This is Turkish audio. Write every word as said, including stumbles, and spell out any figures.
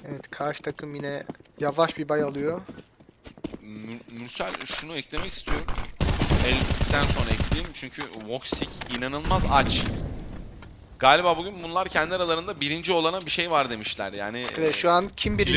Evet, karşı takım yine yavaş bir bay alıyor. Mür- Mürsel şunu eklemek istiyorum. Elbitten sonra ekleyeyim çünkü Voxic inanılmaz aç. Galiba bugün bunlar kendi aralarında birinci olana bir şey var demişler yani. Evet, şu an kim birinci?